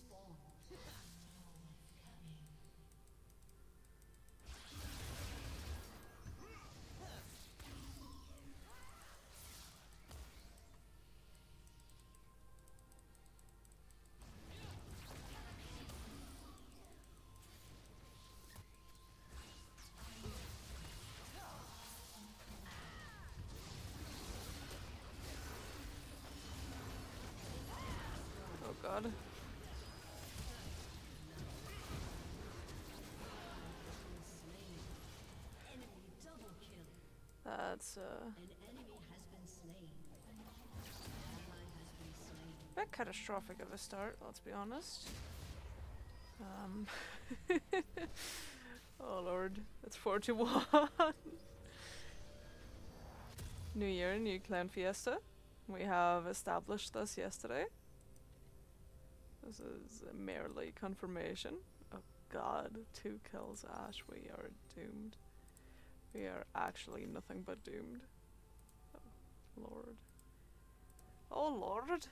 Oh god. That's a bit catastrophic of a start, let's be honest. Oh lord, it's 4-1. New year, new clan fiesta. We have established this yesterday. This is merely confirmation. Oh god, 2 kills, Ash. We are doomed. We are actually nothing but doomed. Oh lord. Oh lord!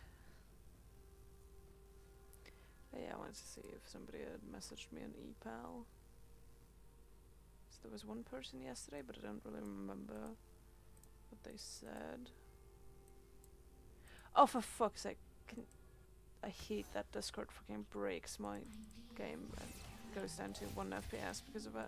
Yeah, I wanted to see if somebody had messaged me an e-pal. So there was one person yesterday, but I don't really remember what they said. Oh, for fuck's sake. I hate that Discord fucking breaks my game and goes down to 1 FPS because of it.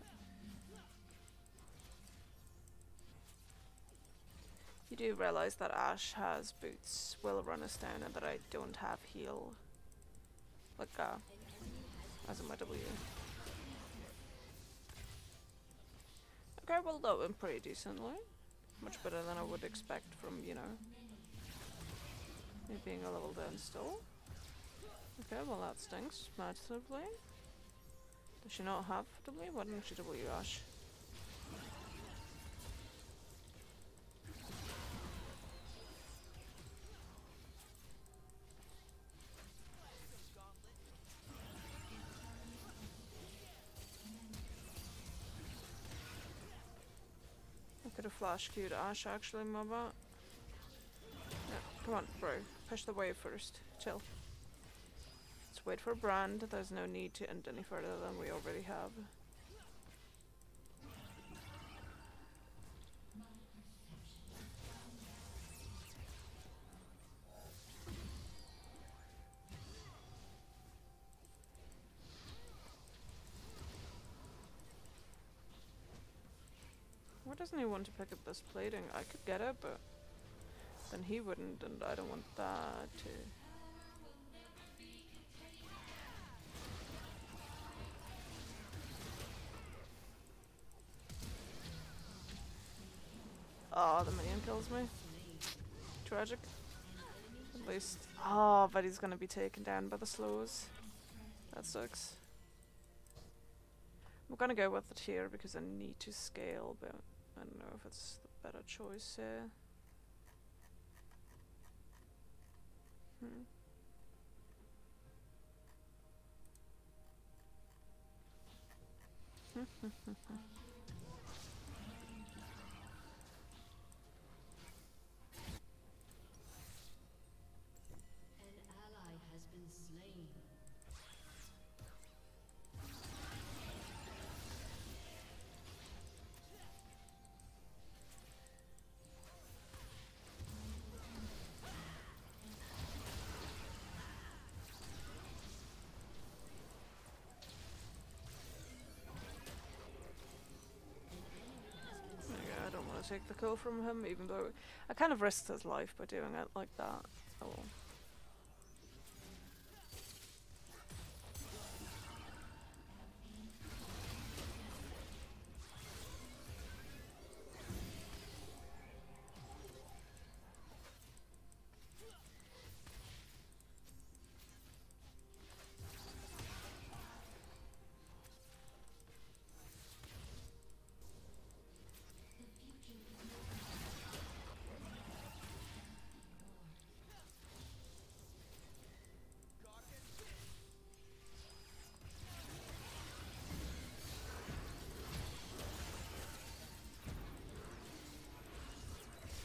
You do realise that Ash has boots, will run us down, and that I don't have heal. Like, as in my W. Okay, well that went pretty decently. Much better than I would expect from, you know, me being a level down still. Okay, well that stinks massively. Does she not have W? Why didn't she W, Ash? I could have flash queued Ash actually, my bad. Yeah, come on, bro. Push the wave first. Chill. Let's wait for Brand. There's no need to end any further than we already have. Why doesn't he want to pick up this plating? I could get it, but then he wouldn't, and I don't want that to... Oh, the minion kills me. Tragic. At least. Oh, but he's gonna be taken down by the slows. That sucks. I'm gonna go with it here because I need to scale, but I don't know if it's the better choice here. I don't want to take the kill from him, even though I kind of risked his life by doing it like that. Oh well.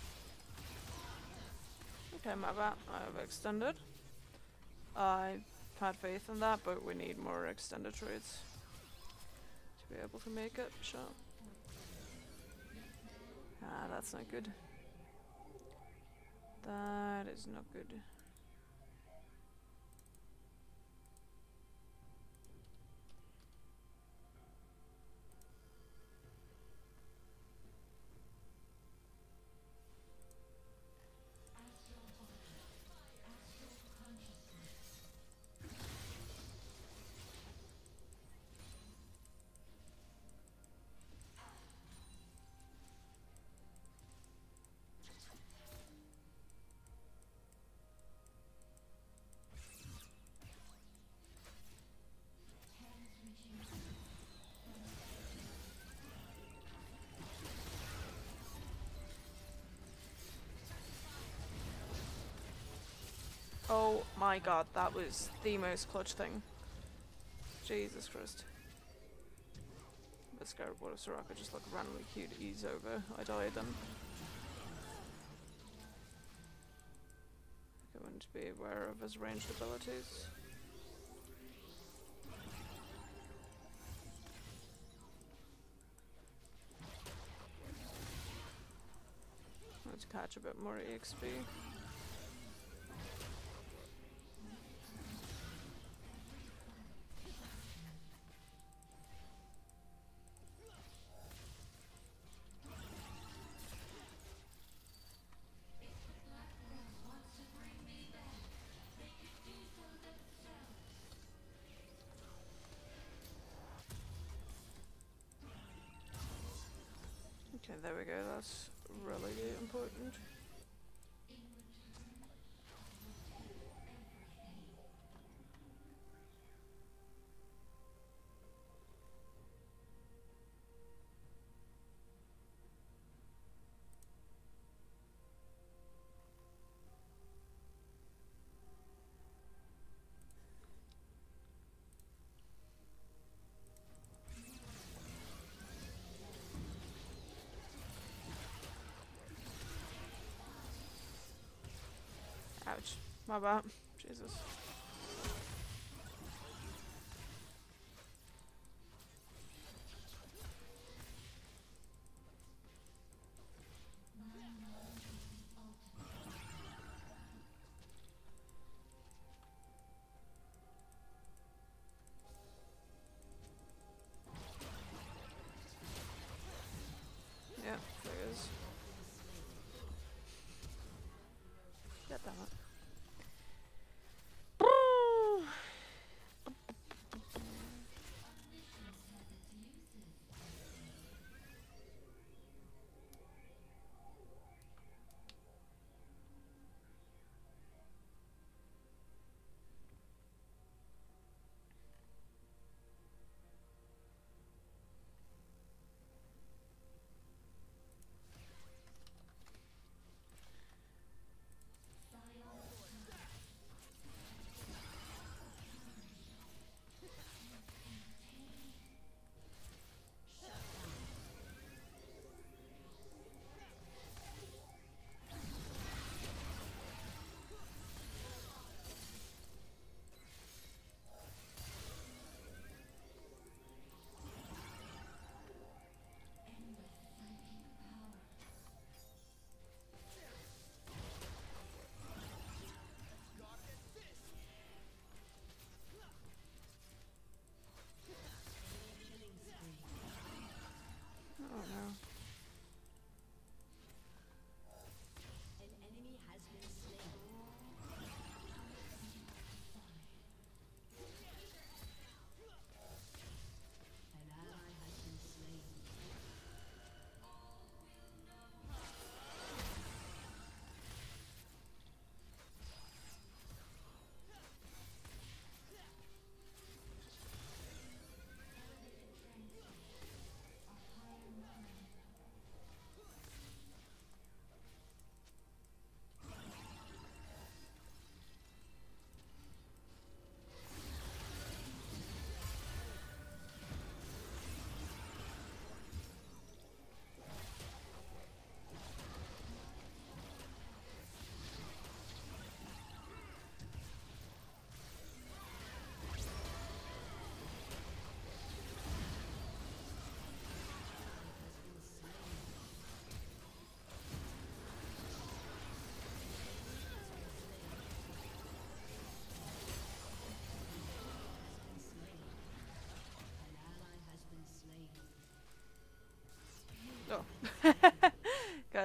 Okay, my bad. I've extended. I had faith in that, but we need more extended trades to be able to make it. Sure. Ah, that's not good. That is not good. Oh my god, that was the most clutch thing. Jesus Christ. I'm a bit scared what if Soraka just like randomly queued ease over. I died then. Going to be aware of his ranged abilities. Let's catch a bit more EXP. Okay, there we go, that's really important. Ouch. My bad. Jesus. Yeah, figures. God damn it.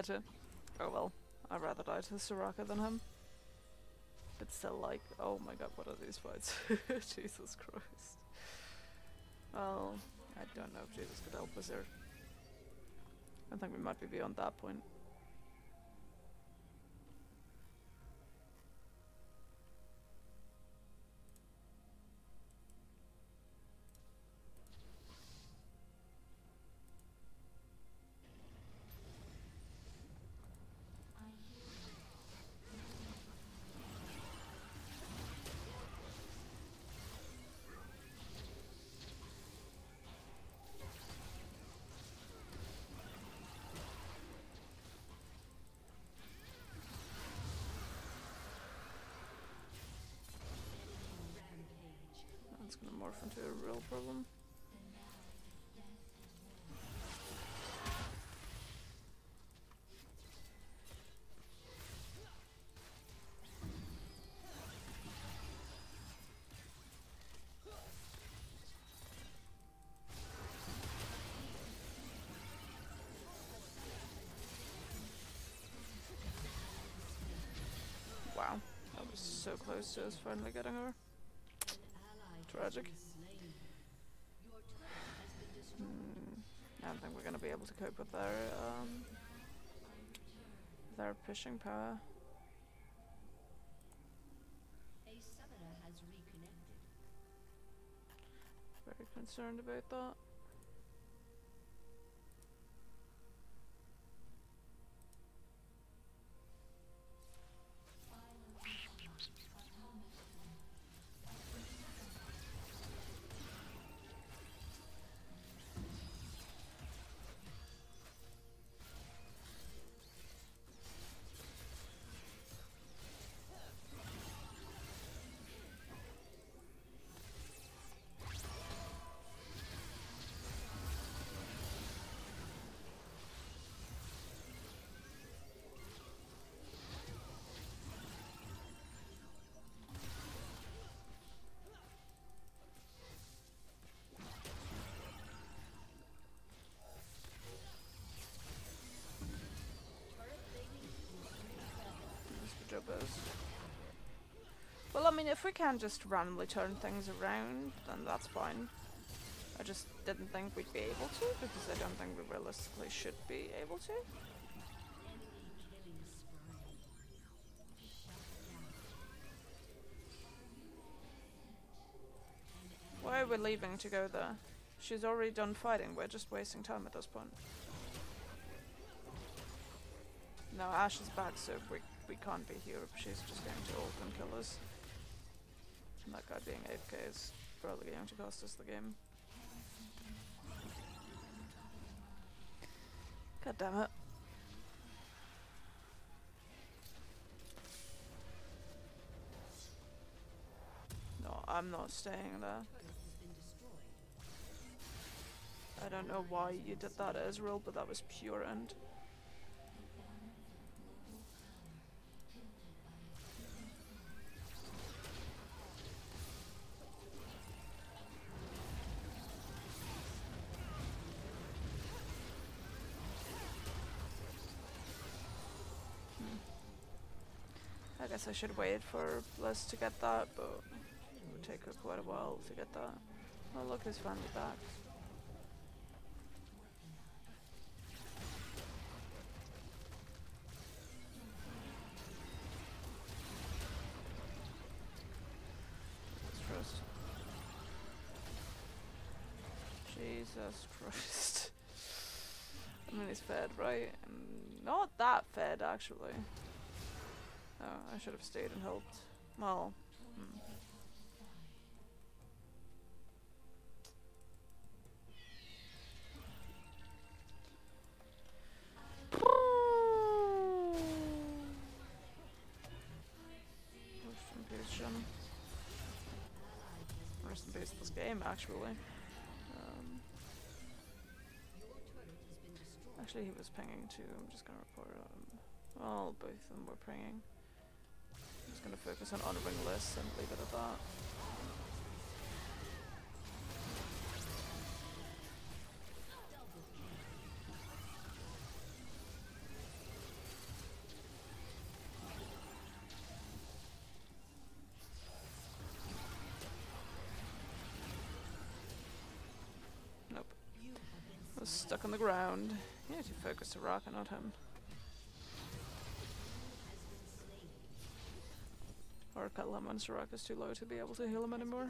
to. Oh well, I'd rather die to Soraka than him. But still, like, oh my god, what are these fights? Jesus Christ. Well, I don't know if Jesus could help us here. I think we might be beyond that point. It's gonna morph into a real problem. Wow, that was so close to us finally getting her. Tragic. I don't think we're gonna be able to cope with their pushing power. Very concerned about that. Well, I mean, if we can just randomly turn things around, then that's fine. I just didn't think we'd be able to, because I don't think we realistically should be able to. Why are we leaving to go there? She's already done fighting, we're just wasting time at this point. No, Ashe is back, so we can't be here. She's just going to ult and kill us. And that guy being AFK is probably going to cost us the game. God damn it. No, I'm not staying there. I don't know why you did that, Ezreal, but that was pure end. I guess I should wait for Bliss to get that, but it would take her quite a while to get that. Oh look, he's finally back. Jesus Christ. I mean, he's fed, right? Not that fed, actually. Oh, I should have stayed and helped. Well, Rest in peace this game, actually. Actually, he was pinging too. I'm just gonna report well, both of them were pinging. I'm just gonna focus on honoring lists and leave it at that. stuck on the ground. You need to focus Soraka, not him. Or kill him when Soraka's too low to be able to heal him anymore.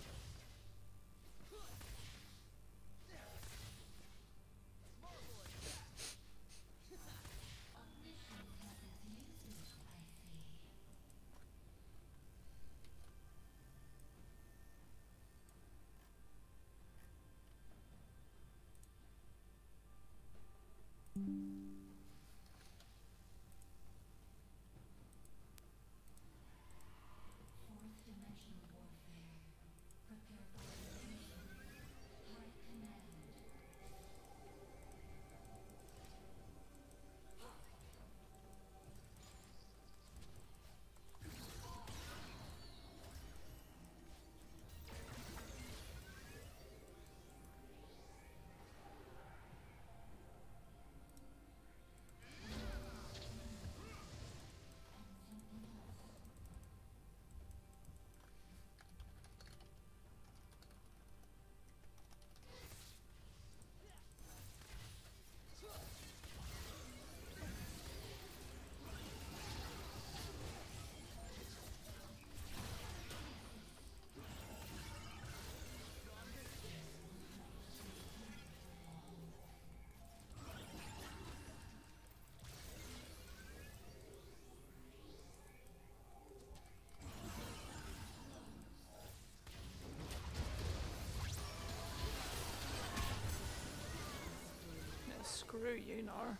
Screw you, Nar.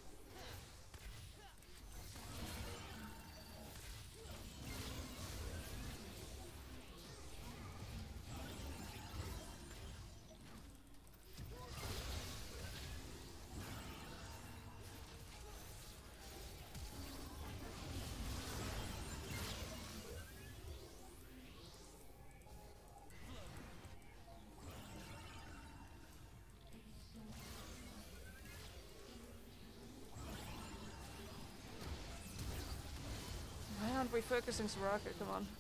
Why aren't we focusing Soraka? Come on.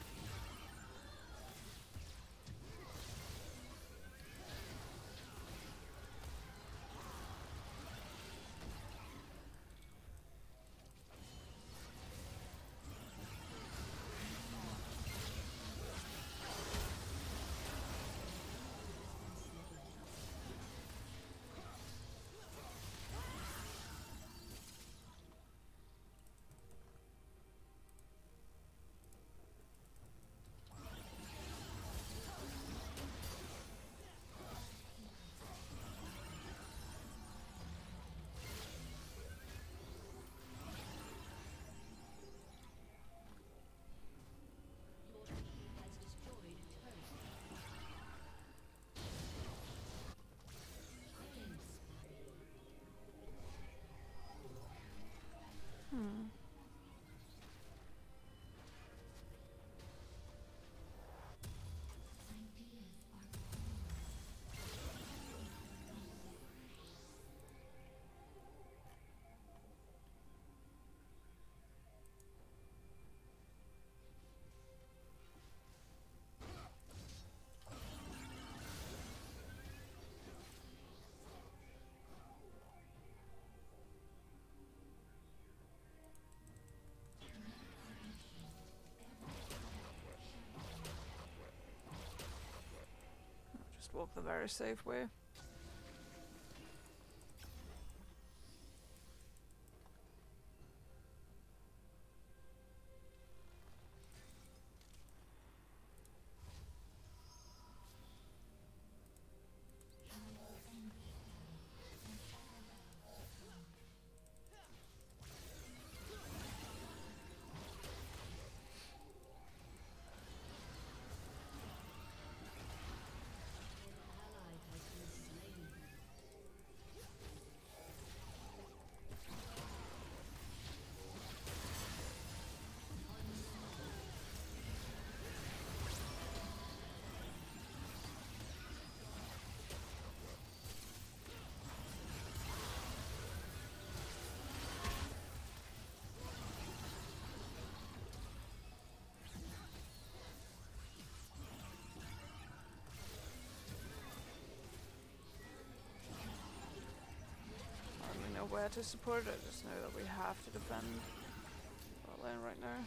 Just walk the very safe way. there to support. I just know that we have to defend our lane right now.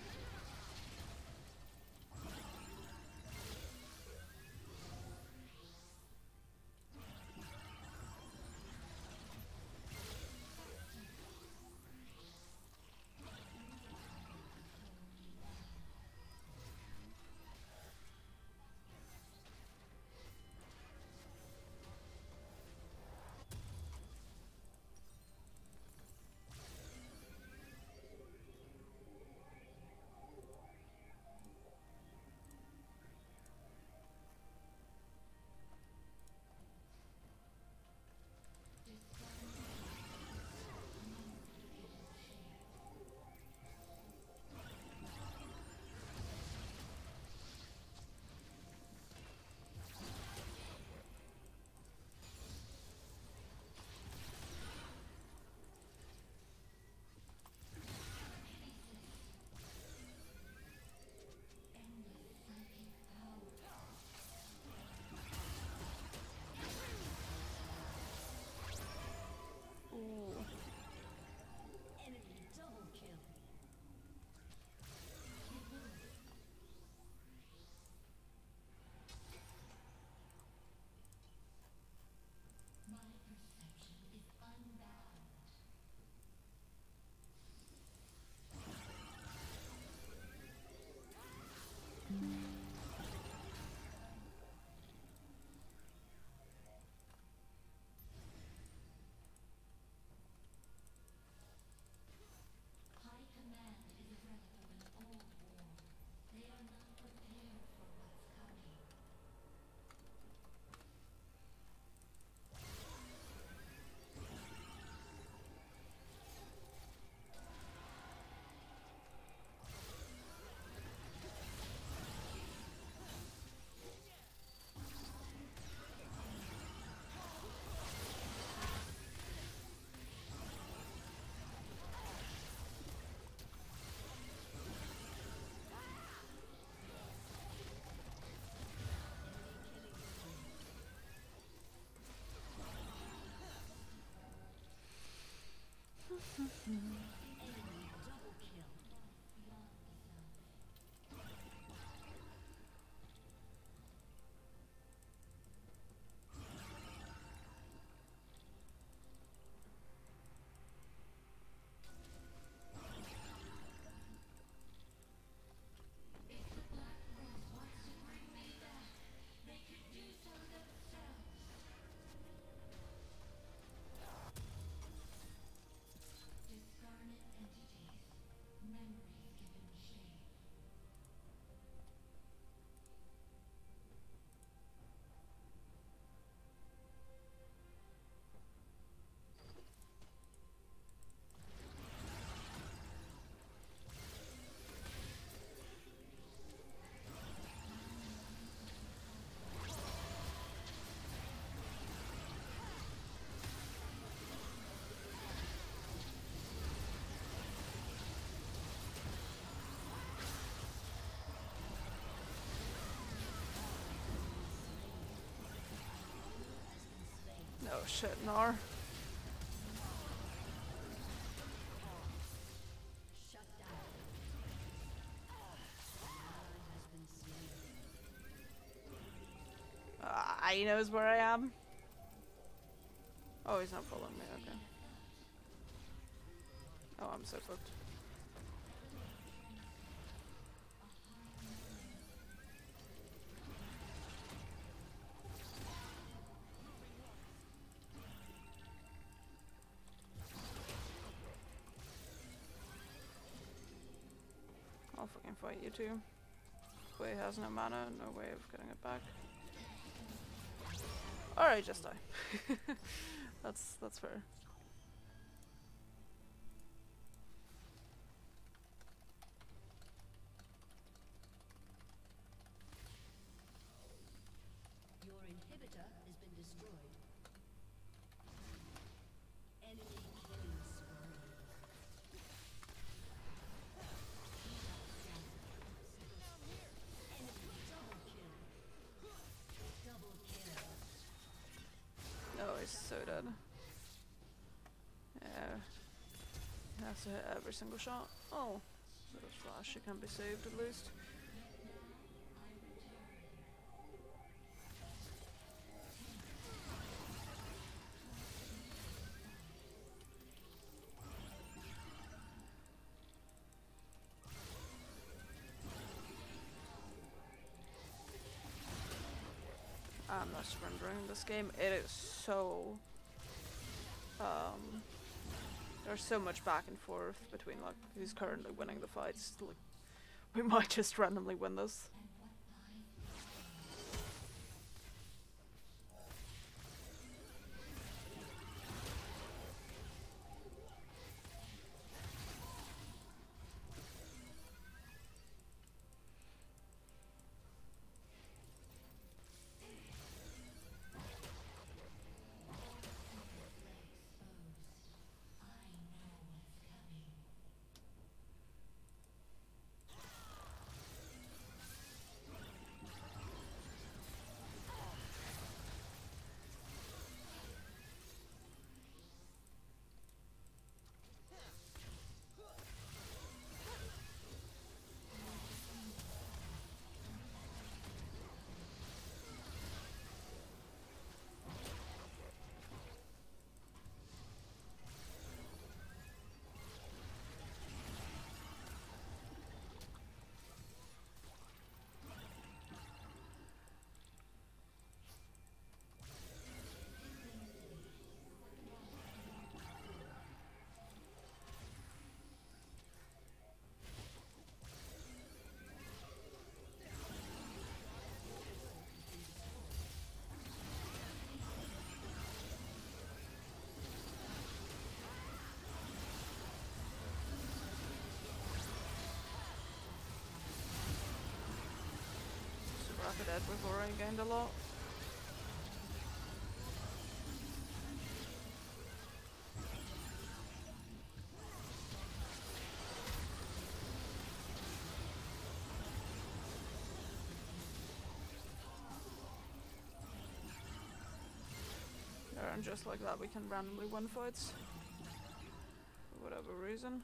Oh shit, Gnar. He knows where I am. Oh, he's not following me, okay. Oh, I'm so fucked. I'll fucking fight you too. Wei has no mana, no way of getting it back. Alright, just die. That's fair. Your inhibitor has been destroyed. Enemy killing spree. Enemy double kill. Double kill. Oh, he's so dead. Yeah. has to hit every single shot. Oh, bit of flash, she can be saved at least. I'm not surrendering this game. It is so there's so much back and forth between like who's currently winning the fights. Like we might just randomly win this. Rapid Edward already gained a lot. And just like that we can randomly win fights. For whatever reason.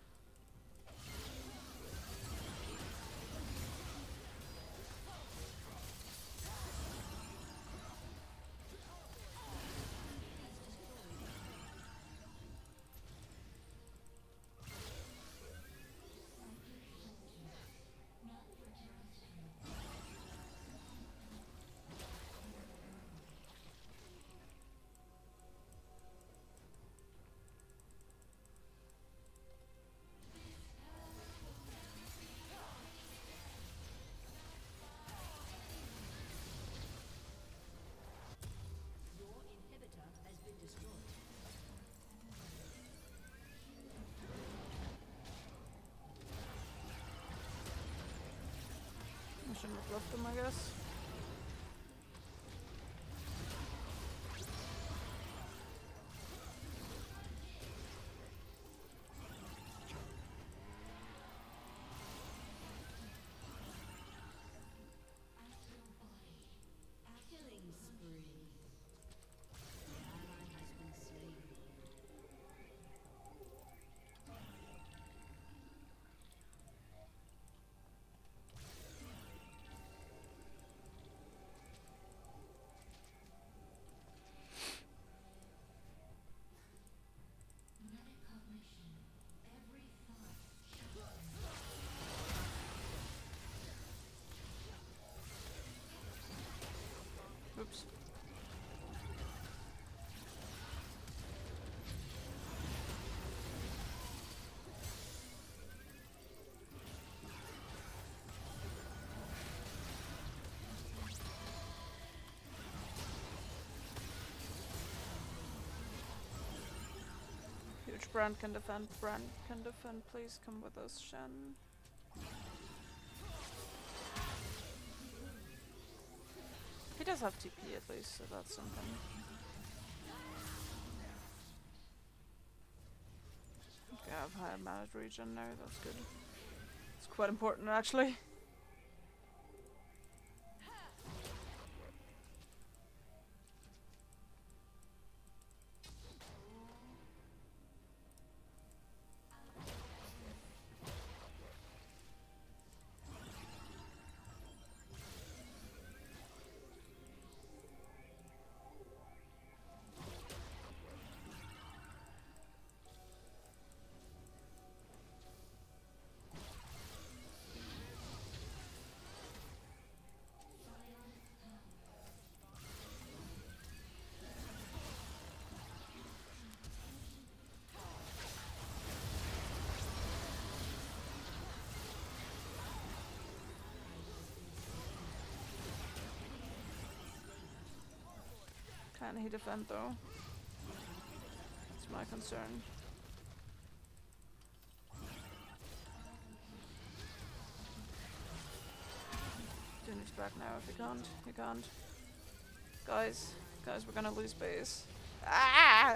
I shouldn't have left them, I guess. Killing spree. An ally has been slain. Oops. Huge Brand can defend. Brand can defend. Please come with us, Shen. He does have TP at least, so that's something. Okay, I have higher managed regen now, that's good. It's quite important actually. Can he defend though? That's my concern. Dune's back now if he can't. He can't. Guys, we're gonna lose base. Ah!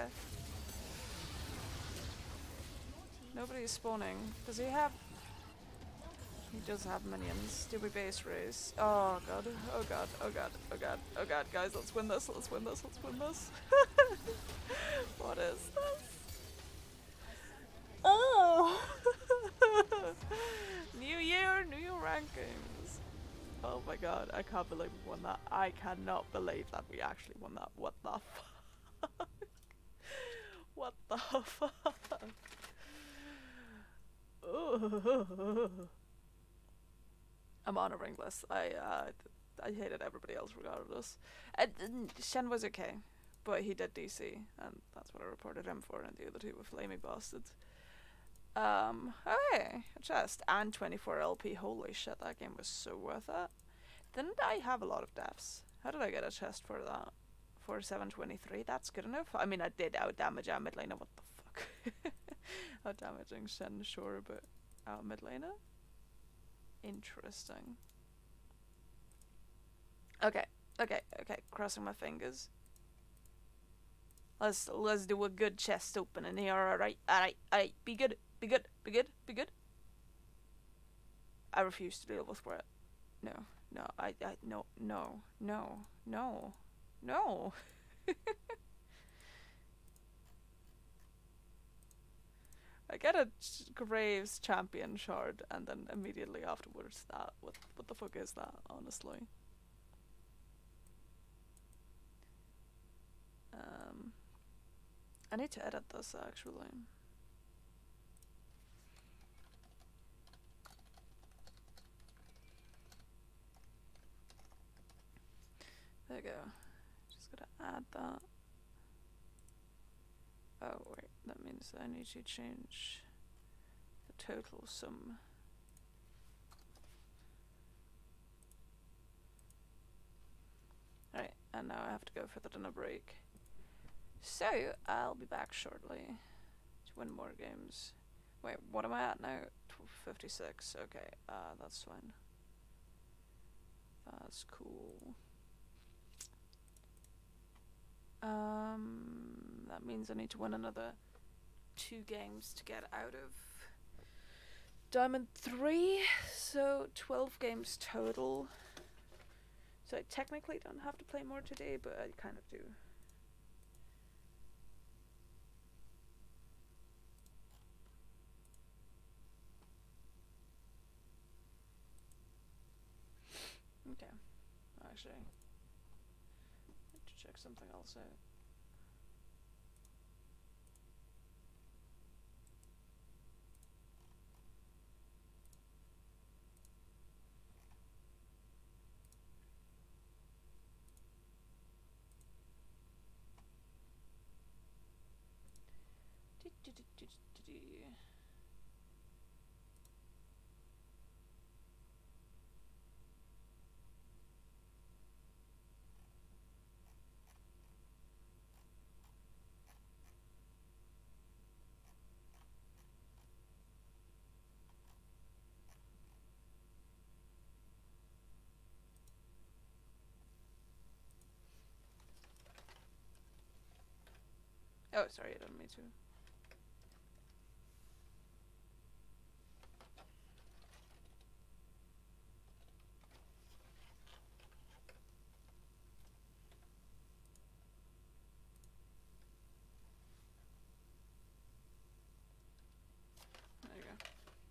Nobody is spawning. Does he have... He does have minions. Did we base race? Oh god, oh god, oh god, oh god, oh god, guys, let's win this, let's win this, let's win this. What is this? Oh! New year, new rankings. Oh my god, I can't believe we won that. I cannot believe that we actually won that. What the fuck? What the fuck? I'm honoring this. I hated everybody else regardless. Shen was okay, but he did DC, and that's what I reported him for, and the other two were flamey bastards. Okay, a chest and 24 LP. Holy shit, that game was so worth it. Didn't I have a lot of deaths? How did I get a chest for that? For 723, that's good enough. I mean, I did outdamage our mid laner. What the fuck? Outdamaging Shen, sure, but our mid laner? Interesting. Okay, crossing my fingers. Let's do a good chest opening here. Alright. Be good. I refuse to deal with Brett. No. I get a Graves champion shard, and then immediately afterwards that. What the fuck is that, honestly? I need to edit this, actually. There you go. Just gotta add that. Oh wait, that means I need to change the total sum. Alright, and now I have to go for the dinner break. So, I'll be back shortly to win more games. Wait, what am I at now? 56, okay, that's fine. That's cool. That means I need to win another 2 games to get out of Diamond 3, so 12 games total. So I technically don't have to play more today, but I kind of do. Okay, actually, I need to check something else out. Oh, sorry, I didn't mean to. There you go.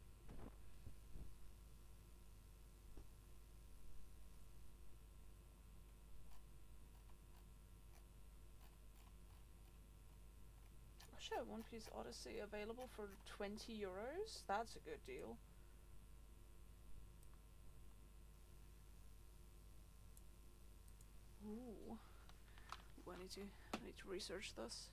Oh shit, One Piece Odyssey available for 20 euros? That's a good deal. Ooh. I need to research this.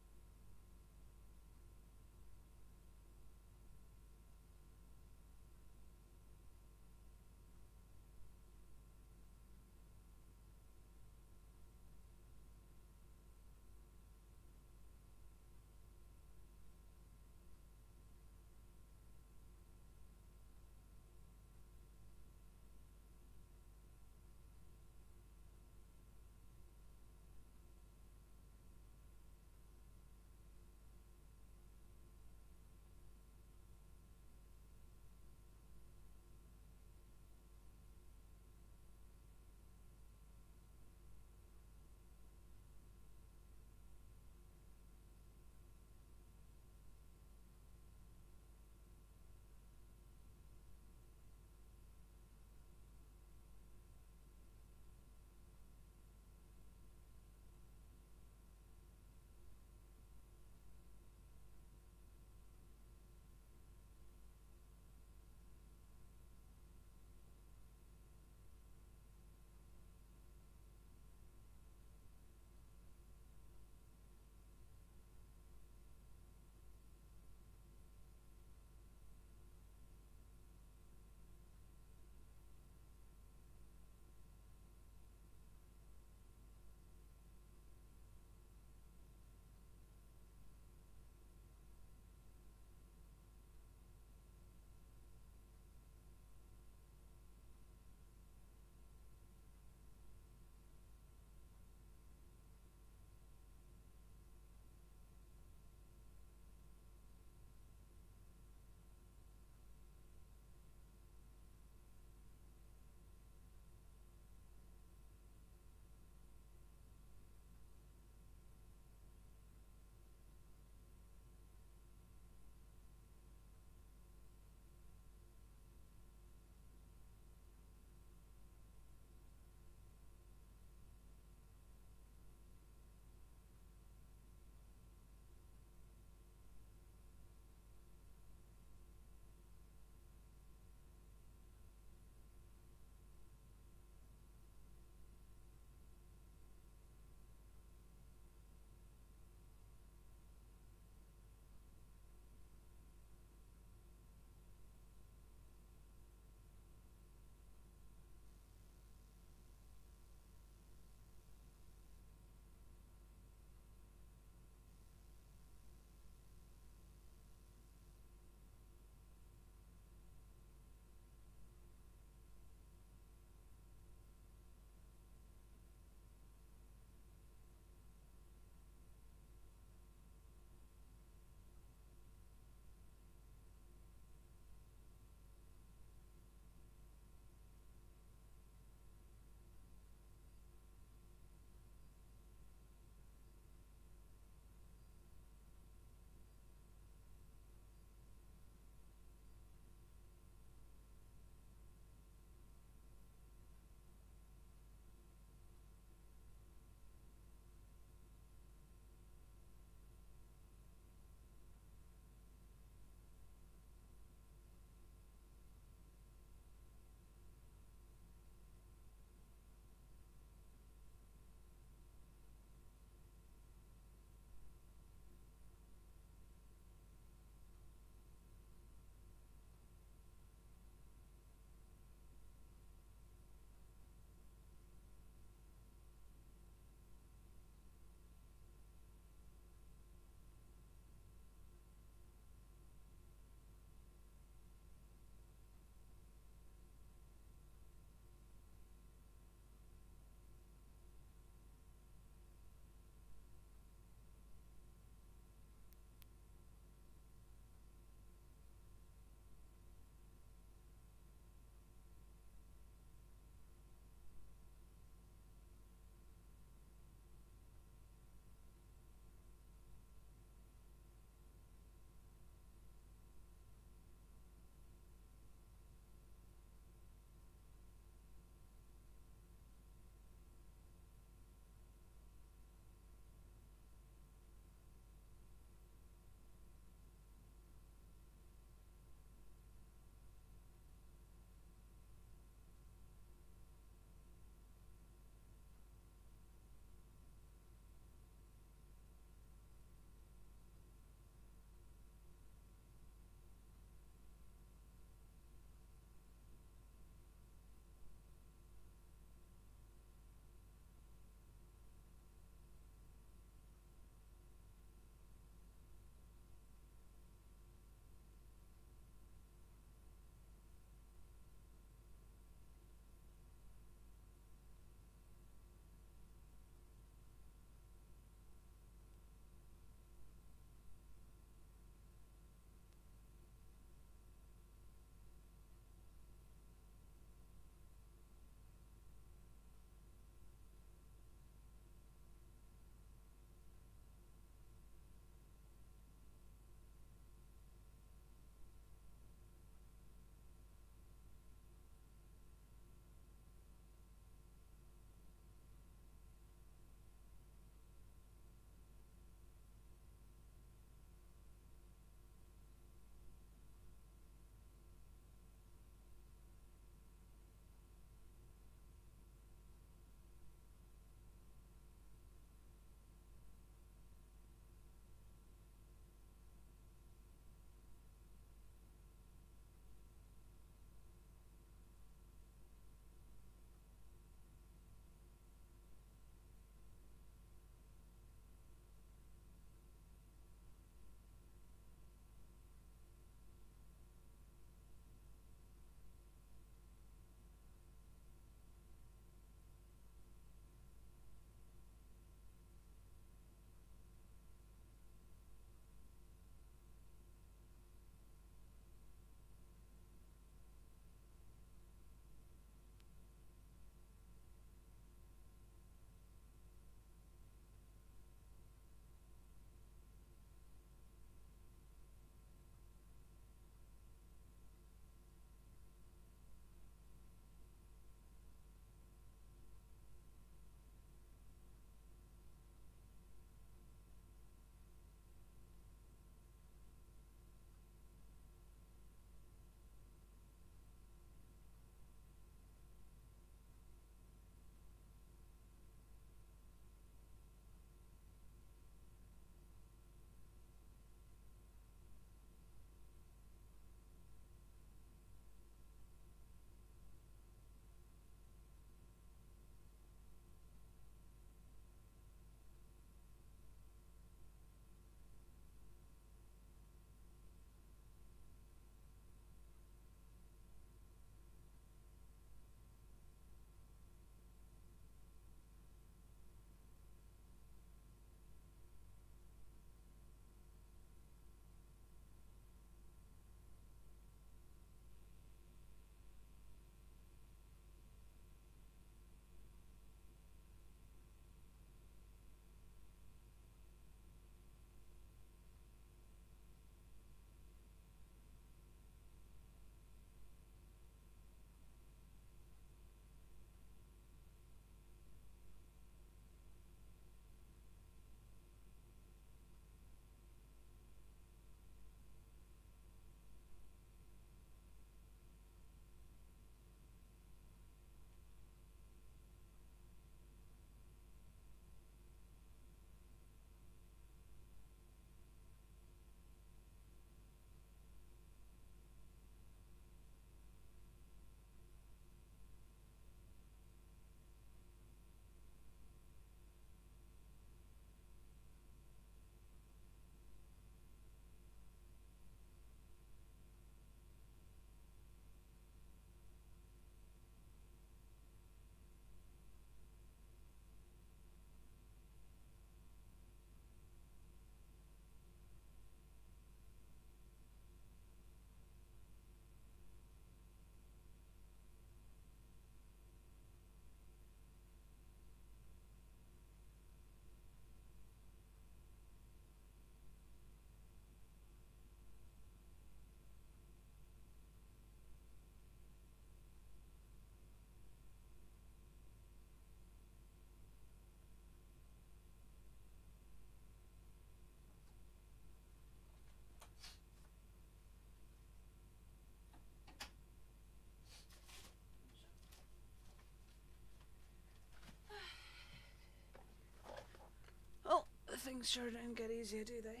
Things sure don't get easier, do they?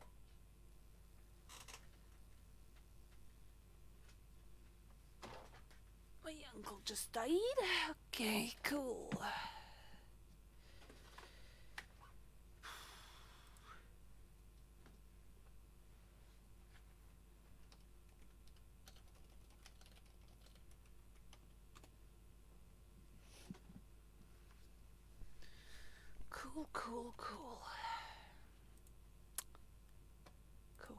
My uncle just died. Okay, cool. Cool, cool, cool. Cool.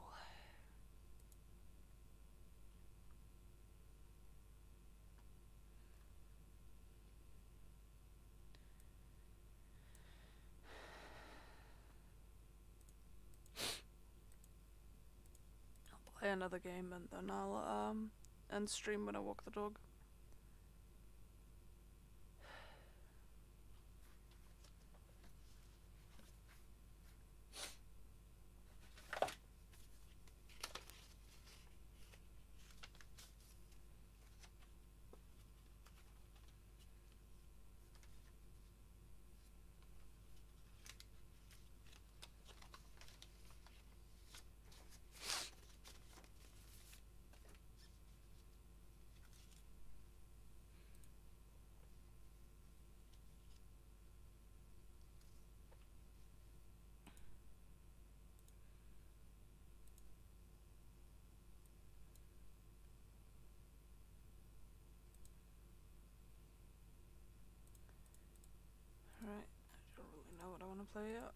I'll play another game and then I'll end stream when I walk the dog. Right, I don't really know what I want to play yet.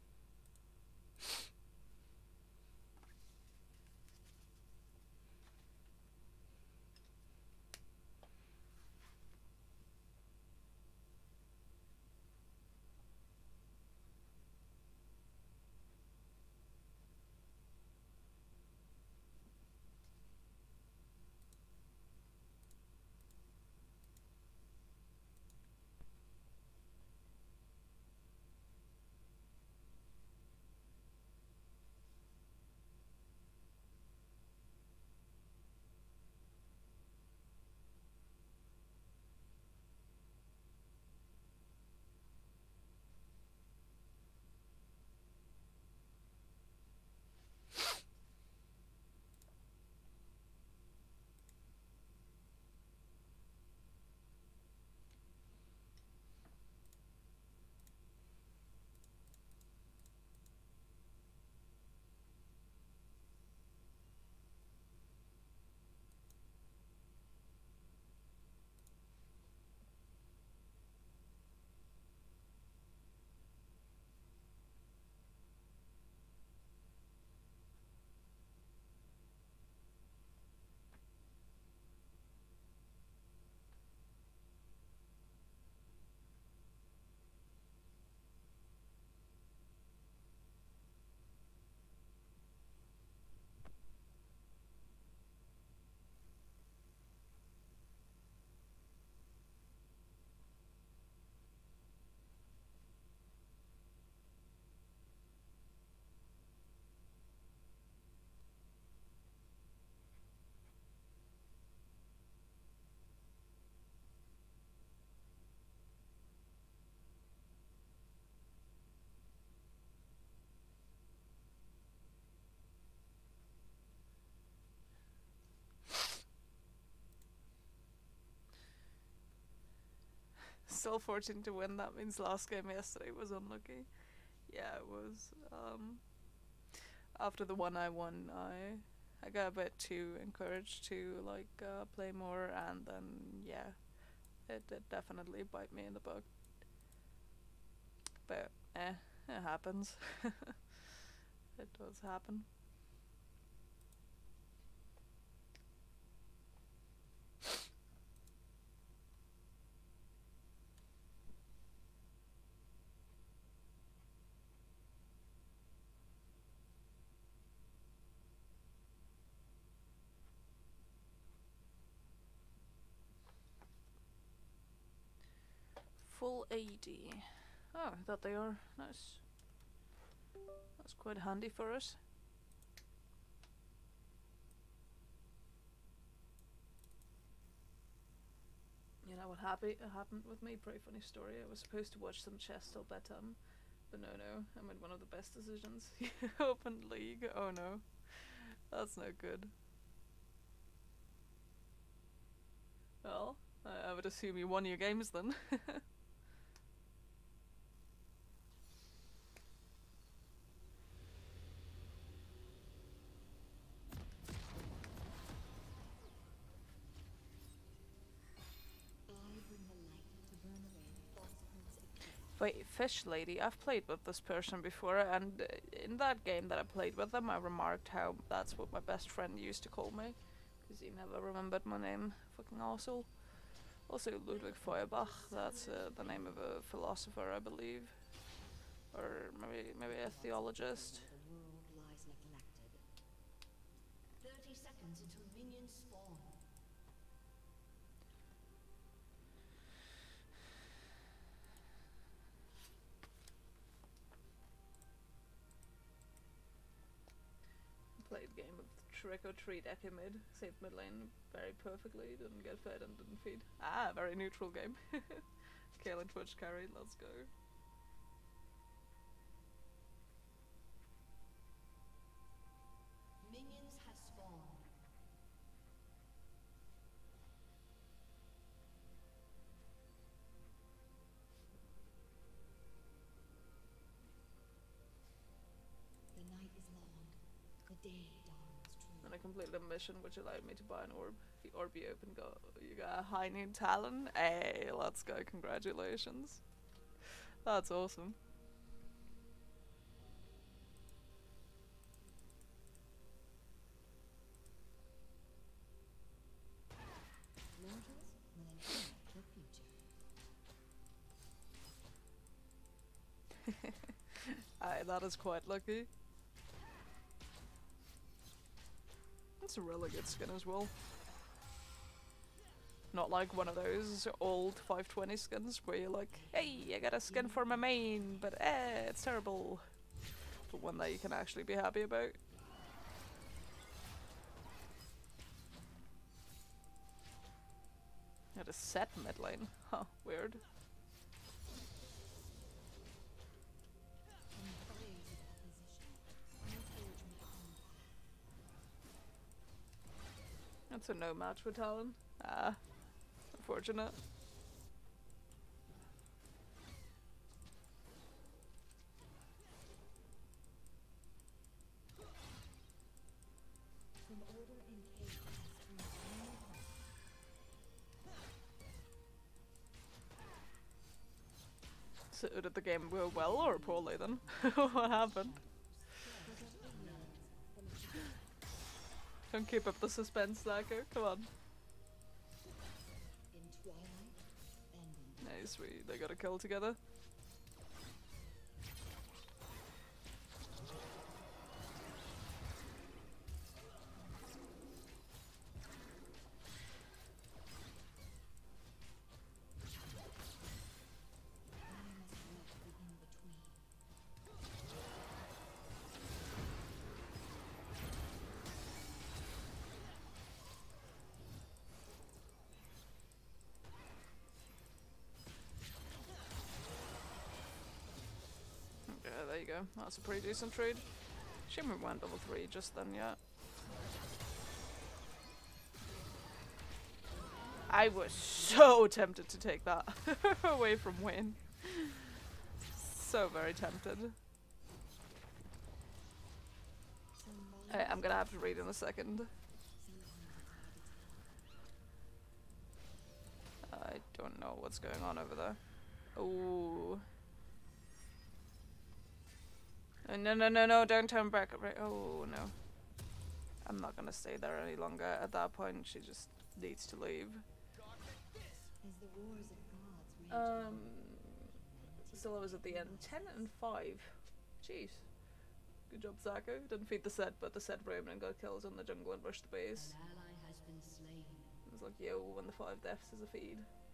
Still 14 to win, that means last game yesterday was unlucky. Yeah, it was. After the one I won, I got a bit too encouraged to play more, and then yeah, it did definitely bite me in the butt. But it happens. It does happen. Full AD. Oh, I thought they are. Nice. That's quite handy for us. You know what happened with me? Pretty funny story. I was supposed to watch some chess till bedtime, But no, I made one of the best decisions. Opened League. Oh no. That's no good. Well, I would assume you won your games then. Wait, Fish Lady, I've played with this person before, and in that game that I played with them, I remarked how that's what my best friend used to call me, because he never remembered my name. Fucking arsehole. Also, Ludwig Feuerbach, that's the name of a philosopher, I believe. Or maybe a theologist. The world lies neglected. 30 seconds until minions spawn. Played game of Trick or Treat Echo mid, saved mid lane very perfectly, didn't get fed and didn't feed. Ah, very neutral game. Kaelin Twitch carry, let's go. Minions have spawned. The night is long. The day dawns true. And I completed a mission which allowed me to buy an orb. The orb you open, go. You got a high noon talon. Hey, let's go! Congratulations. That's awesome. Mortals will inherit the future. Aye, that is quite lucky. That's a really good skin as well. Not like one of those old 520 skins where you're like, hey, I got a skin for my main, but it's terrible. But one that you can actually be happy about. Had a set mid lane. Huh, weird. From the fires of opposition, I forge my own path. That's a no match with Talon. Ah, unfortunate. From order and chaos springs new hope. So did the game go well or poorly then? What happened? Don't keep up the suspense, Zako. Come on. In twilight and in Nice, they got a kill together. Okay, there you go. That's a pretty decent trade. Shame we went level 3 just then, yeah. I was so tempted to take that away from Wayne. So very tempted. I'm gonna have to read in a second. I don't know what's going on over there. Oh. No, don't turn back. Right. Oh, no. I'm not gonna stay there any longer. At that point, she just needs to leave. As the wars of gods rage Still I was at the end. 10 and 5. Jeez. Good job, Zako. Didn't feed the set, but the set Raven and got kills on the jungle and rushed the base. an ally has been slain. It was like, yo, when the 5 deaths is a feed.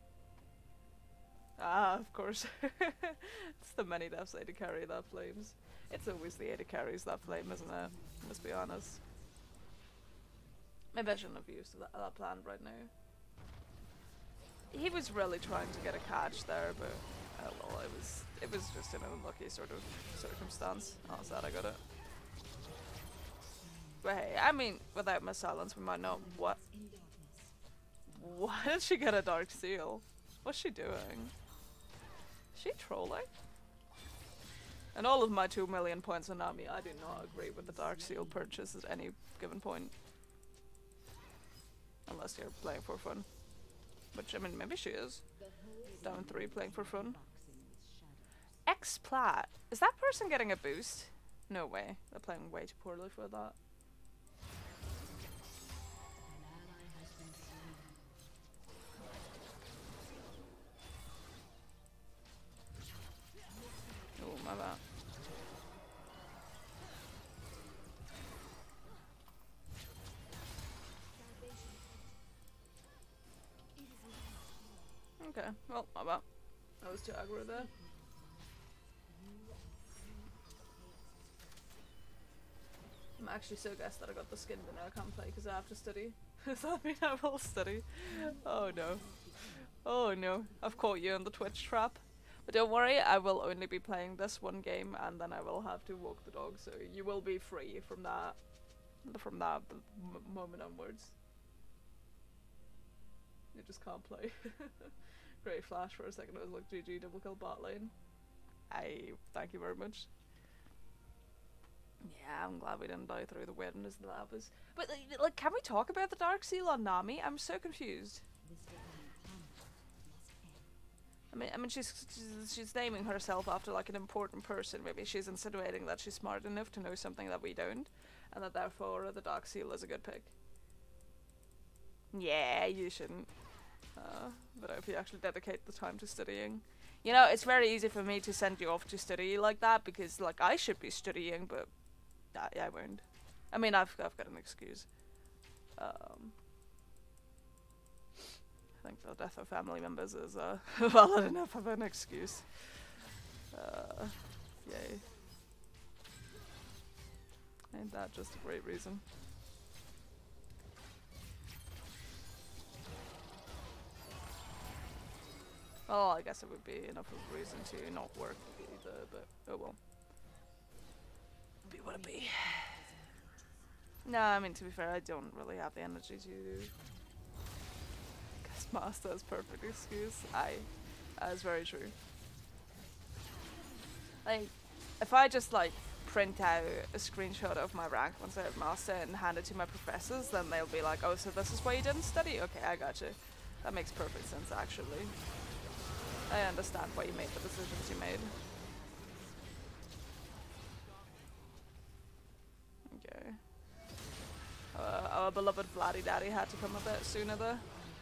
Ah, of course. It's the many deaths AD carry that flames. It's always the AD carries that flame, isn't it? Let's be honest. Maybe I shouldn't have used that plan right now. He was really trying to get a catch there, but well, it was just an unlucky sort of circumstance. Oh, sad I got it. But hey, I mean, without my silence, we might know what. Why did she get a dark seal? What's she doing? Is she trolling? And all of my 2 million points on Nami, I do not agree with the dark seal purchase at any given point. Unless you're playing for fun. Which, I mean, maybe she is. Down 3 playing for fun. X-Plat. Is that person getting a boost? No way. They're playing way too poorly for that. Oh, my bad. Okay, well, my bad. I was too aggro there. I'm actually so gassed that I got the skin, but now I can't play because I have to study. Does that mean I will study? Oh no. Oh no. I've caught you in the Twitch trap. But don't worry, I will only be playing this one game and then I will have to walk the dog, so you will be free from that moment onwards. You just can't play. Great flash for a second, I was like, GG, double kill bot lane. Thank you very much. Yeah, I'm glad we didn't die through the wind as the lavas. But, like, can we talk about the Dark Seal on Nami? I'm so confused. I mean, she's naming herself after, like, an important person. Maybe she's insinuating that she's smart enough to know something that we don't, and that therefore the Dark Seal is a good pick. Yeah, you shouldn't. But if you actually dedicate the time to studying. You know, it's very easy for me to send you off to study like that, because, like, I should be studying, but I won't. I mean, I've got an excuse. I think the death of family members is valid enough of an excuse. Yay. Ain't that just a great reason? Well, I guess it would be enough of a reason to not work either, but oh well. Be what it be. No, I mean, to be fair, I don't really have the energy to. Guess master is perfect excuse. That is very true. Like, if I just like print out a screenshot of my rank once I have master and hand it to my professors, then they'll be like, oh, so this is why you didn't study? Okay, I got you. That makes perfect sense, actually. I understand why you made the decisions you made. Okay. Our beloved Vladdy Daddy had to come a bit sooner though.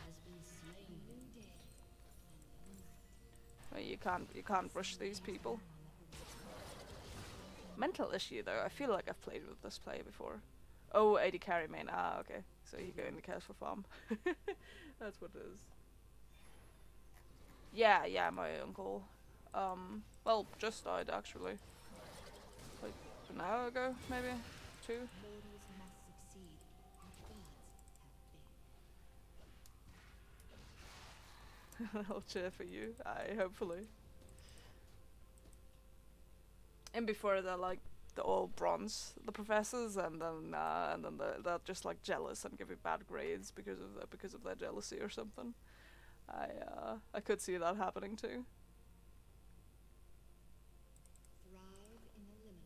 Well, you can't rush these people. Mental issue though, I feel like I've played with this play before. Oh, AD carry main, okay. So you go in the cash for farm. That's what it is. Yeah, my uncle. Well, just died actually. Like an hour ago, maybe? 2? I'll cheer for you. Hopefully. And before they're like all bronze, the professors, and then they're just like jealous and give you bad grades because of their jealousy or something. I could see that happening too. Thrive in the liminal.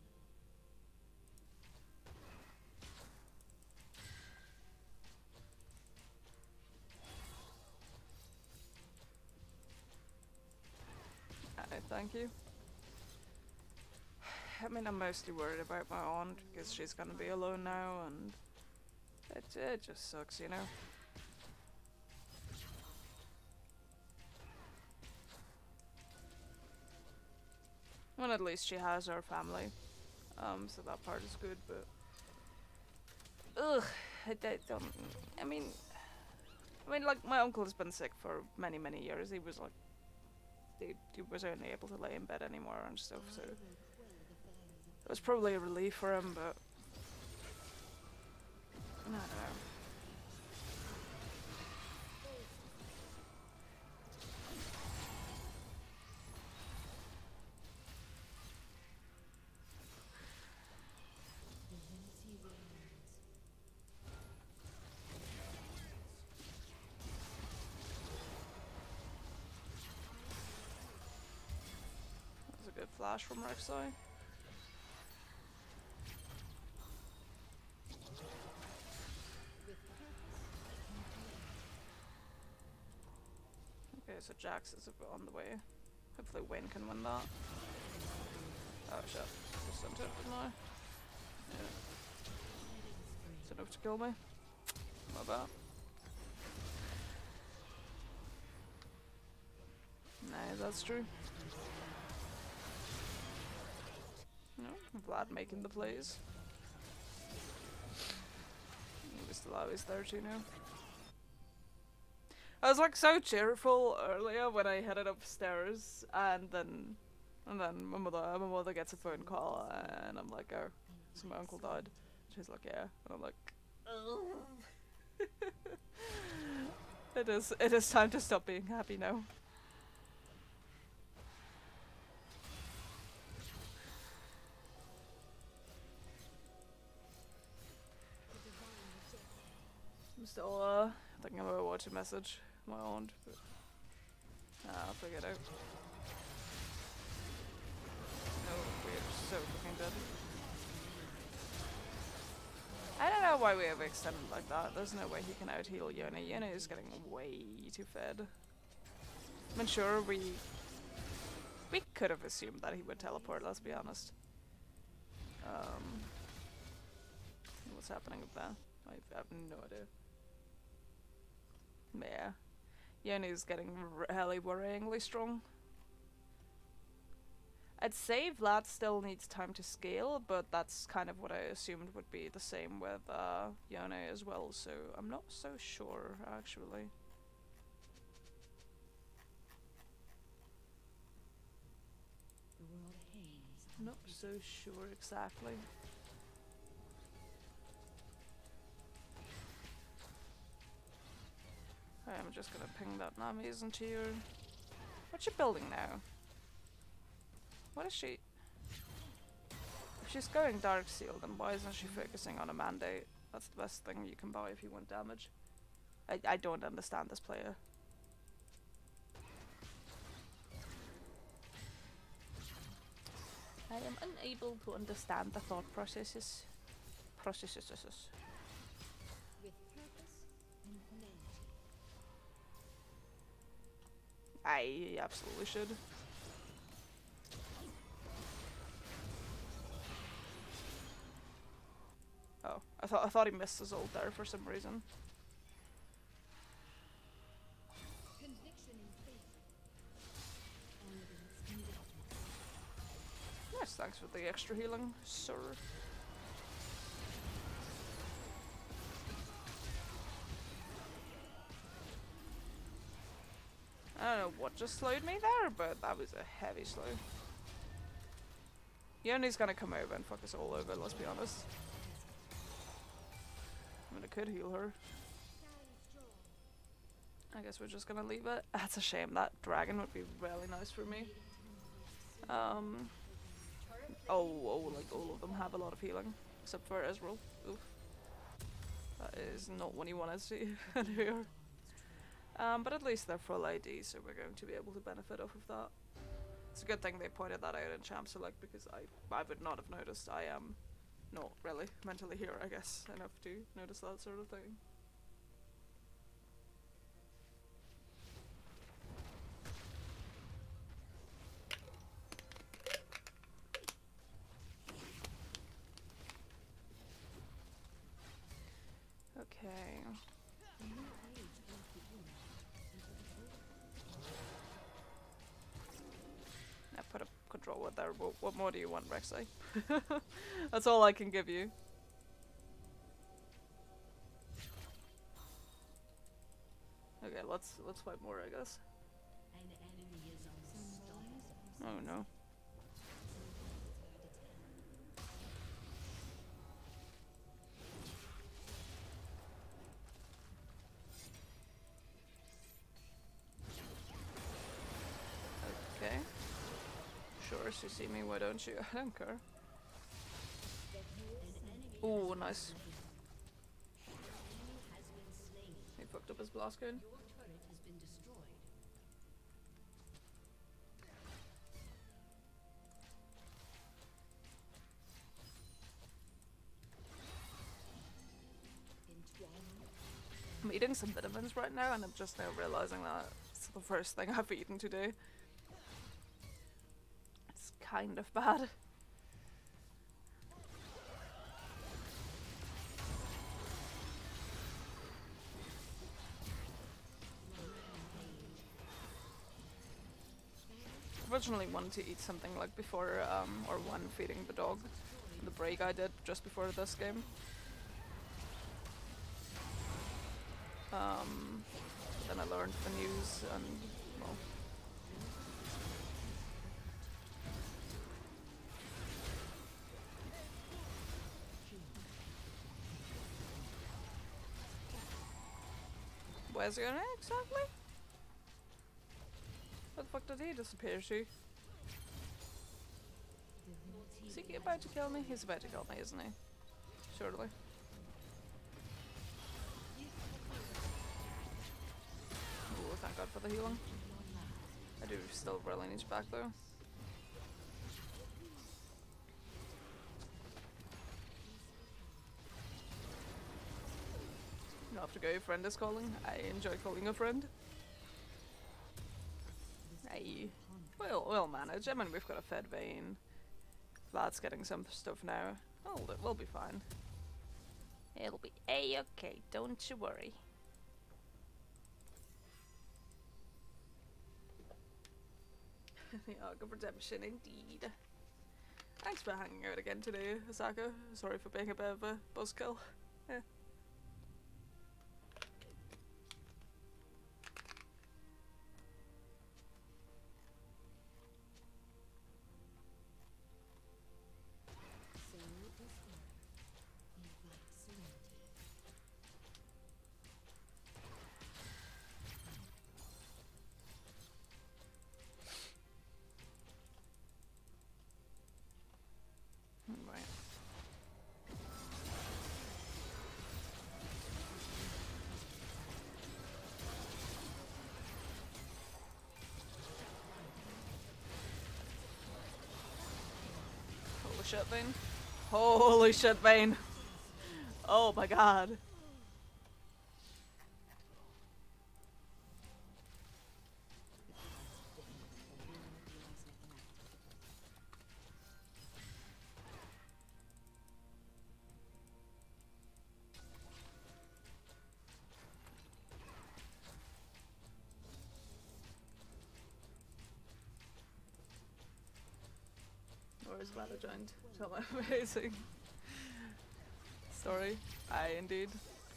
Thank you. I mean, I'm mostly worried about my aunt because she's gonna be alone now, and it just sucks, you know. Well, at least she has her family, so that part is good. But ugh, I don't. I mean, like my uncle has been sick for many years. He was like, he was only able to lay in bed anymore and stuff. So it was probably a relief for him, but I don't know. maybe a flash from Rek'Sai. Okay, so Jax is on the way. Hopefully Wayne can win that. Oh shit, just sent it, didn't I? Yeah. It's enough to kill me. My bad. Nah, that's true. No, Vlad making the plays. He was still always there too now. I was like so cheerful earlier when I headed upstairs, and then my mother gets a phone call, and I'm like, oh, so my uncle died. She's like, yeah, and I'm like, oh. It is time to stop being happy now. I'm still thinking about what to message my aunt, but I'll figure it out. No, we're so fucking dead. I don't know why we ever extended like that. There's no way he can out heal Yone. Yone is getting way too fed. I mean, sure, we could have assumed that he would teleport, let's be honest. What's happening with that? I have no idea. Yeah. Yone's getting really worryingly strong. I'd say Vlad still needs time to scale, but that's kind of what I assumed would be the same with Yone as well, so I'm not so sure, actually. The world hangs. Not so sure exactly. I'm just gonna ping that Nami's into you. What's she building now? What is she? If she's going Dark Seal, then why isn't she focusing on a mandate? That's the best thing you can buy if you want damage. I don't understand this player. I am unable to understand the thought processes. With purpose and humanity. I absolutely should. Oh, I thought he missed his ult there for some reason. Conviction in faith. Elegance in victory. Yes, thanks for the extra healing, sir. I don't know what just slowed me there, but that was a heavy slow. Yone's gonna come over and fuck us all over, let's be honest. I mean, I could heal her. I guess we're just gonna leave it. That's a shame, that dragon would be really nice for me. Oh, like all of them have a lot of healing, except for Ezreal. Oof. That is not what you wanted to see here. But at least they're full AD, so we're going to be able to benefit off of that. It's a good thing they pointed that out in Champ Select, because I would not have noticed. I am not really mentally here, I guess, enough to notice that sort of thing. Okay. I put a controller there. What more do you want, Rek'Sai? That's all I can give you. Okay, let's fight more, I guess. An enemy is unstoppable. Oh no. Okay. Sure, you see me, why don't you? I don't care. Ooh, nice. He fucked up his blast gun. Your turret has been destroyed. eating some vitamins right now, and I'm just now realizing that it's the first thing I've eaten today. It's kind of bad. Originally wanted to eat something like before, or when feeding the dog, the break I did just before this game. Then I learned the news and, well. Where's he going exactly? Where the fuck did he disappear to? Is he about to kill me? He's about to kill me, isn't he? Surely. Oh, thank God for the healing. I do still really need you back though. You have to go, friend is calling. I enjoy calling a friend. Aye. We'll manage. I mean, we've got a fed vein. Vlad's getting some stuff now. Oh, we'll be fine. It'll be A-okay, don't you worry. The Arc of Redemption, indeed. Thanks for hanging out again today, Asaka. Sorry for being a bit of a buzzkill. Yeah. Right. Holy shit, Vayne. Holy shit, Vayne. Oh my God. Where's Vada joined? Tell my amazing. Sorry. I indeed.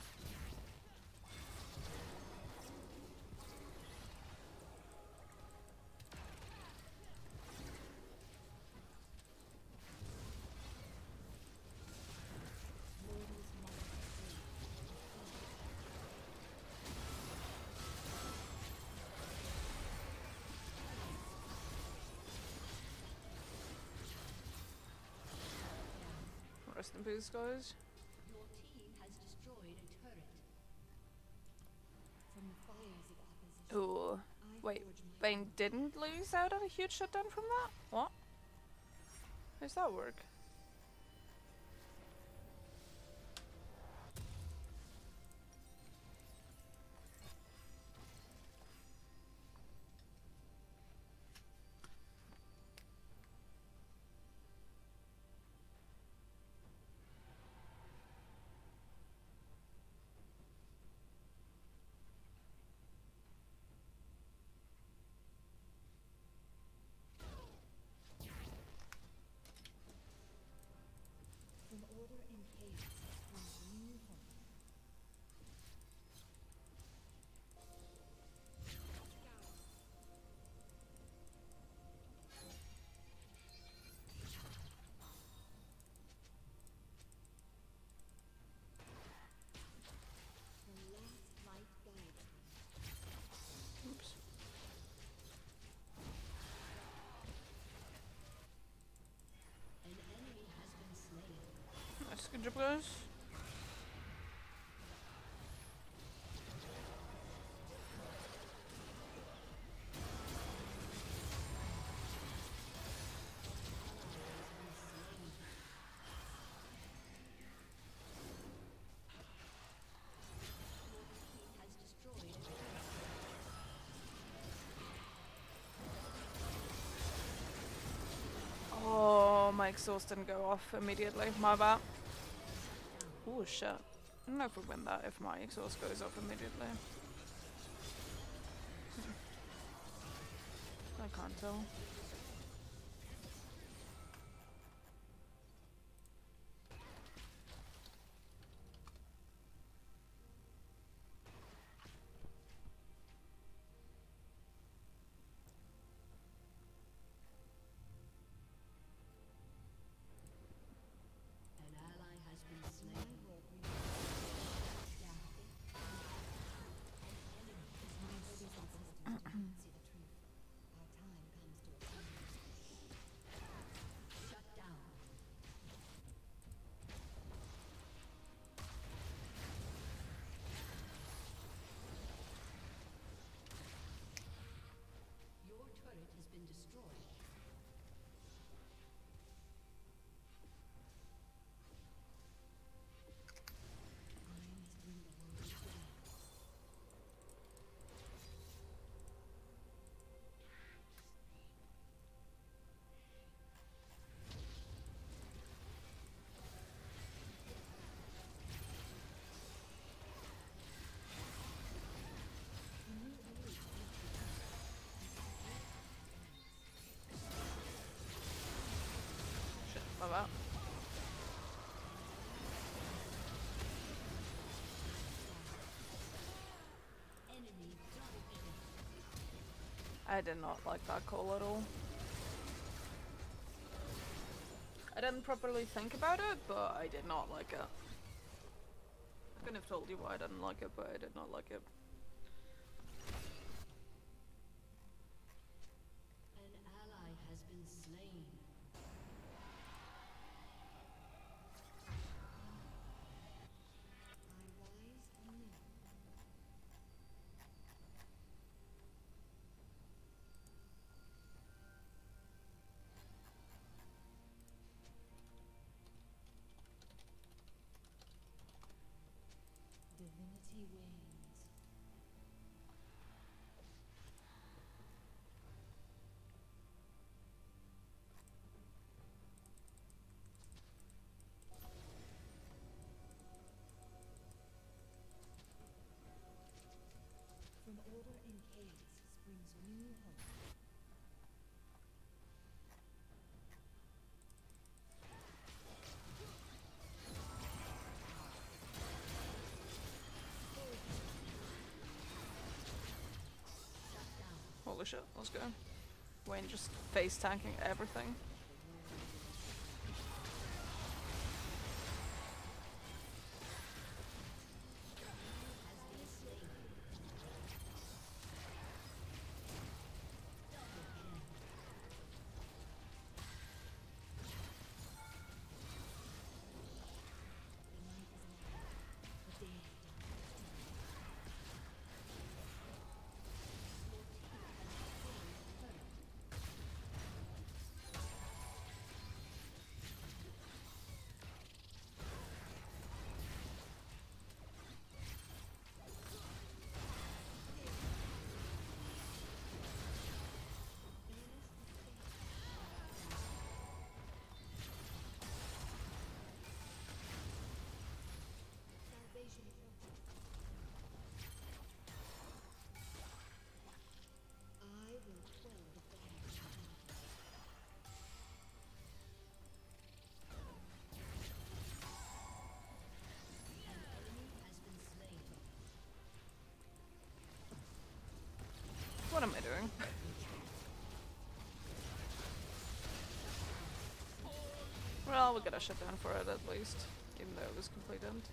Rest in peace, guys. Your team has destroyed a turret. From the fires of opposition. Ooh. Wait, Vayne didn't lose out on a huge shutdown from that? What? How's that work? From order and chaos comes new hope. The last light guides me. Oops. An enemy has been slain. Nice, good job, guys. exhaust didn't go off immediately. My bad. Oh shit. I don't know if we win that if my exhaust goes off immediately. I can't tell. An ally has been slain. Shut down. Your turret has been destroyed. I must bring the world together. Shit, my bad. Enemy double kill. I did not like that call at all. I didn't properly think about it, but I did not like it. I couldn't have told you why I didn't like it, but I did not like it. An ally has been slain. I rise anew. Divinity wanes. From order in chaos springs new hope. Holy shit, let's go. Wayne just face tanking everything. Salvation approaches. I will quell the flames. An enemy has been slain. What am I doing? Well, we got a shut down for it at least, even though it was complete end.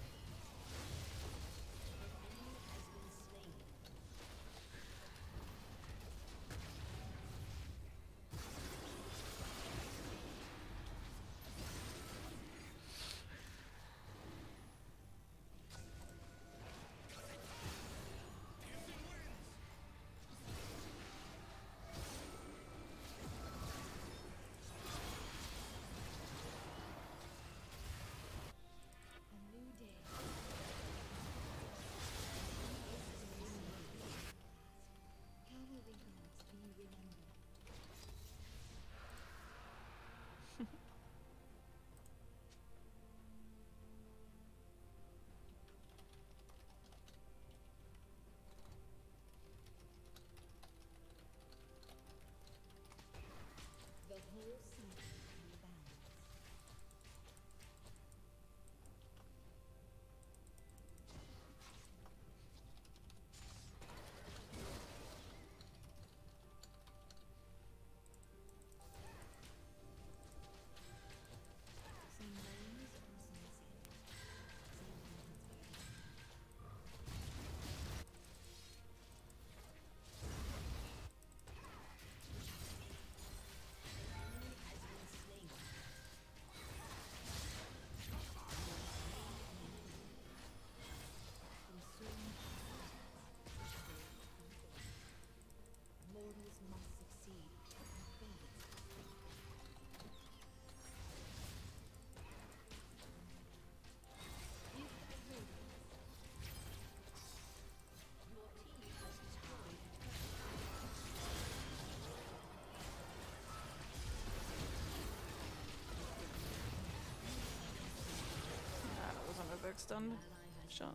A new day. stunned shot.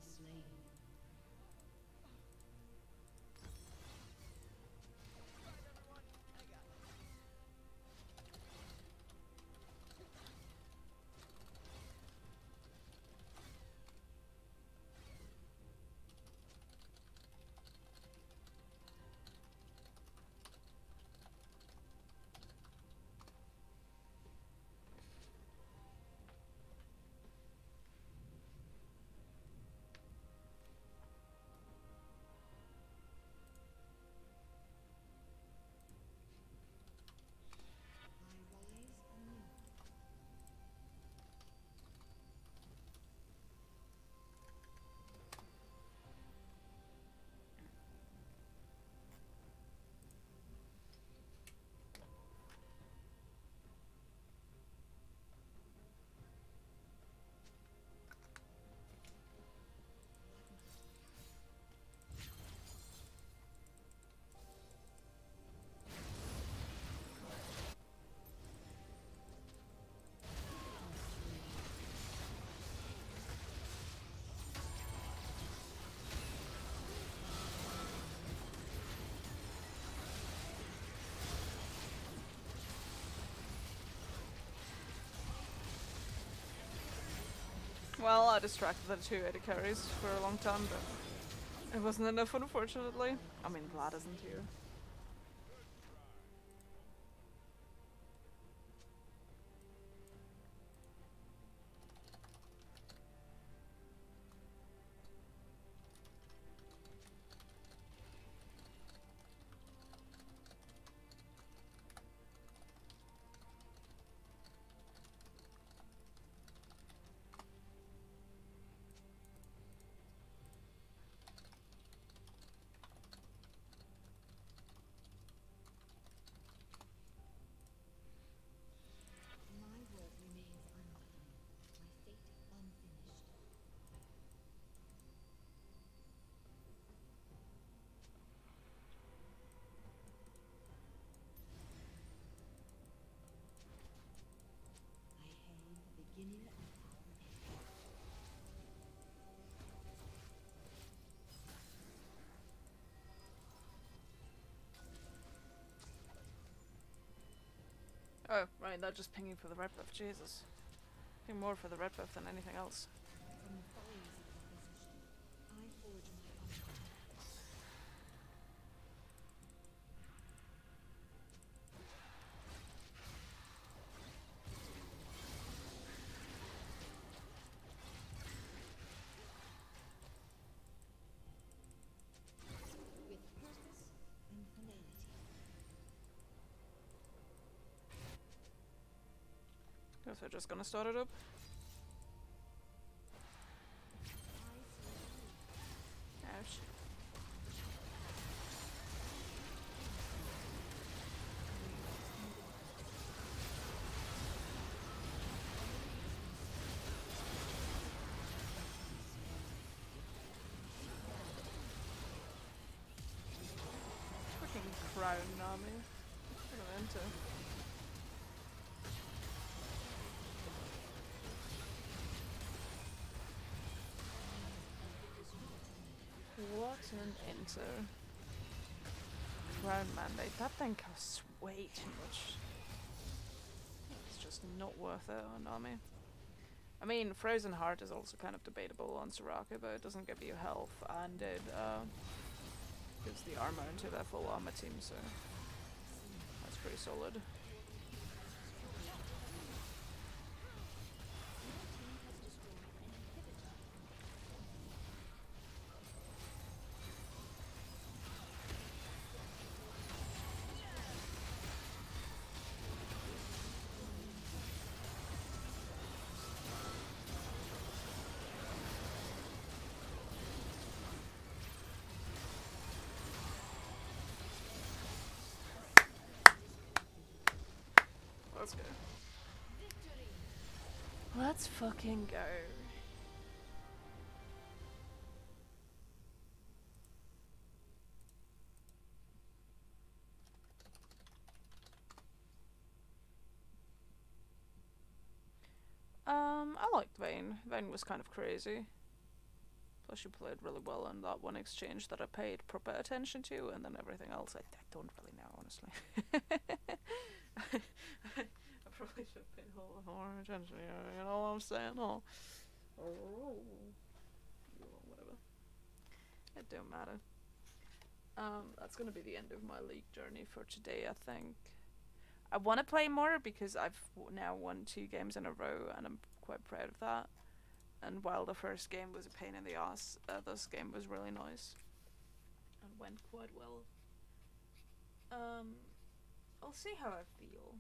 Well, I distracted the two AD carries for a long time, but it wasn't enough, unfortunately. I mean, Vlad isn't here. My work remains undone, my fate unfinished. I herald the beginning of our end. Oh, right, they're just pinging for the red buff, Jesus. Ping more for the red buff than anything else. From the fires of opposition, I forge my own path. With purpose and finality. Guess they're just gonna start it up. Ouch. Freaking crown army. What am I into? What an enter. Crown mandate. That thing costs way too much. It's just not worth it on army. I mean, Frozen Heart is also kind of debatable on Soraka, but it doesn't give you health, and it gives the armor into their full armor team, so that's pretty solid. Let's go. Let's fucking go. I liked Vayne. Vayne was kind of crazy. Plus, you played really well in that one exchange that I paid proper attention to, and then everything else I don't really know, honestly. I probably should have paid a little more attention, you know what I'm saying? Oh, whatever. It don't matter. That's gonna be the end of my League journey for today, I think. I want to play more because I've now won 2 games in a row, and I'm quite proud of that. And while the first game was a pain in the ass, this game was really nice and went quite well. I'll see how I feel.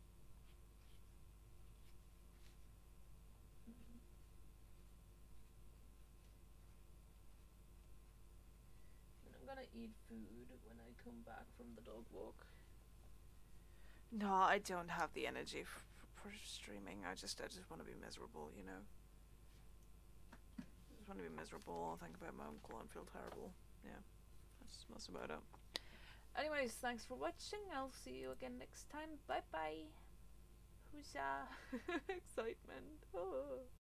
And I'm gonna eat food when I come back from the dog walk. No, I don't have the energy for streaming. I just want to be miserable, you know. I just want to be miserable, think about my uncle and feel terrible. Yeah, that's about it. Anyways, thanks for watching. I'll see you again next time. Bye bye. Huzzah. Excitement. Oh.